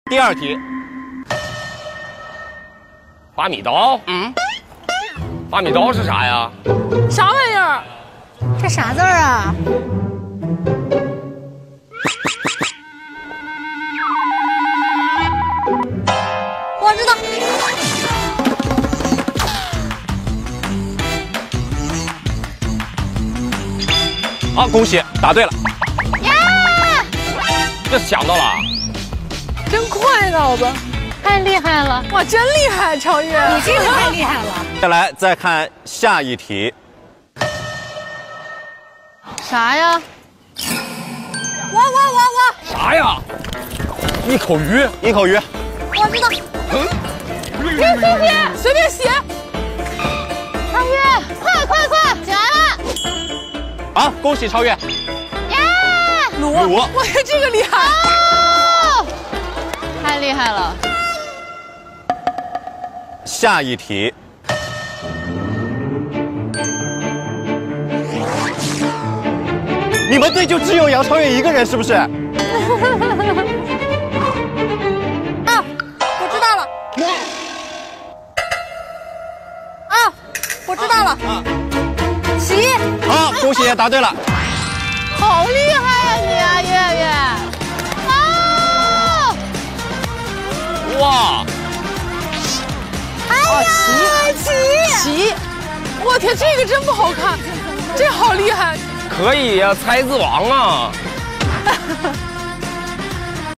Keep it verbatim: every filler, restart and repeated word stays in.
第二题，八米刀。嗯，八米刀是啥呀？ 啥玩意儿？ 这啥字儿啊？我知道。 好，恭喜答对了。 呀！ 这想到了， 真快，脑子太厉害了！ 哇，真厉害，超越！ 你这个太厉害了。 接下来再看下一题。 啥呀？我我我我， 啥呀？一口鱼， 一口鱼。 我知道。 别别别，随便写。 超越，快快快，起来了！ 好，恭喜超越。 呀！ 卤， 卤我觉得这个厉害。 哦，太厉害了。 下一题。你们队就只有杨超越一个人，是不是？ 啊，我知道了。啊，我知道了。 啊， 棋。 好，恭喜答对了。 好厉害呀你啊，月月！啊！ 哇！ 哎呀，棋棋，我天，这个真不好看，这好厉害。 可以呀、猜字王啊！